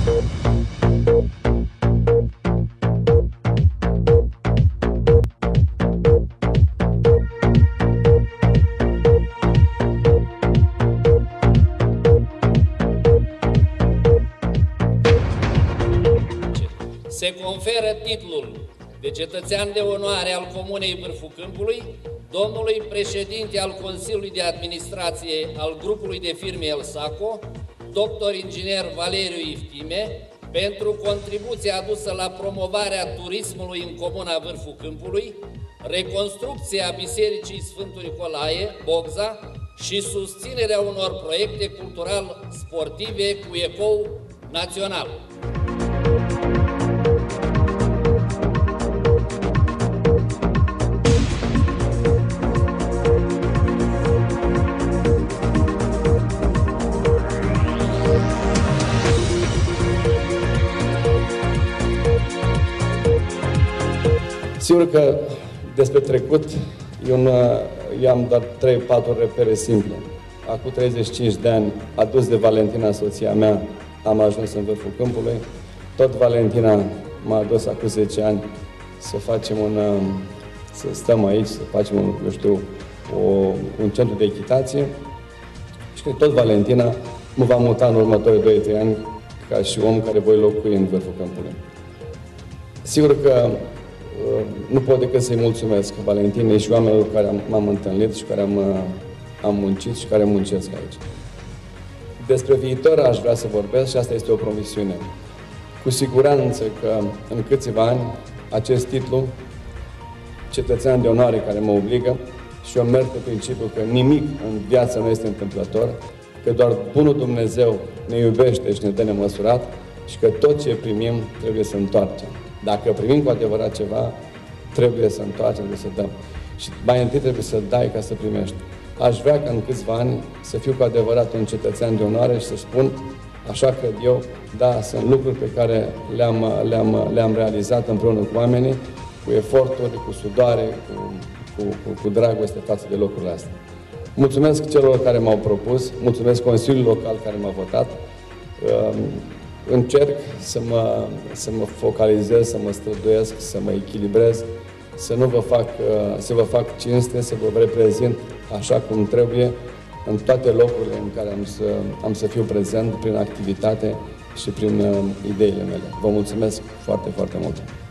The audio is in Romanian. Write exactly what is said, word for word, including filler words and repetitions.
Se conferă titlul de cetățean de onoare al Comunei Vârful Câmpului domnului președinte al Consiliului de Administrație al grupului de firme Elsaco, doctor inginer Valeriu Iftime, pentru contribuția adusă la promovarea turismului în Comuna Vârful Câmpului, reconstrucția Bisericii Sfântul Nicolae, Bogza și susținerea unor proiecte cultural-sportive cu ecou național. Sigur că despre trecut eu i-am dat trei patru repere simple. Acum treizeci și cinci de ani, adus de Valentina, soția mea, am ajuns în Vârful Câmpului. Tot Valentina m-a adus acum zece ani să facem un, să stăm aici, să facem un, eu știu, o, un centru de echitație. Și că tot Valentina mă va muta în următorii doi trei ani ca și om care voi locui în Vârful Câmpului. Sigur că nu pot decât să-i mulțumesc Valentinei și oamenilor cu care m-am întâlnit și care am, am muncit și care muncesc aici. Despre viitor aș vrea să vorbesc și asta este o promisiune. Cu siguranță că în câțiva ani acest titlu, cetățean de onoare care mă obligă, și eu merg pe principiul că nimic în viața nu este întâmplător, că doar Bunul Dumnezeu ne iubește și ne dă nemăsurat și că tot ce primim trebuie să întoarcem. Dacă primim cu adevărat ceva, trebuie să întoarcem, trebuie să dăm. Și mai întâi trebuie să dai ca să primești. Aș vrea ca în câțiva ani să fiu cu adevărat un cetățean de onoare și să spun, așa cred eu, da, sunt lucruri pe care le-am le-am, le-am realizat împreună cu oamenii, cu eforturi, cu sudoare, cu, cu, cu, cu dragoste față de lucrurile astea. Mulțumesc celor care m-au propus, mulțumesc Consiliului Local care m-a votat. Încerc să mă, să mă focalizez, să mă străduiesc, să mă echilibrez, să nu vă fac, să vă fac cinste, să vă reprezint așa cum trebuie în toate locurile în care am să, am să fiu prezent prin activitate și prin uh, ideile mele. Vă mulțumesc foarte, foarte mult!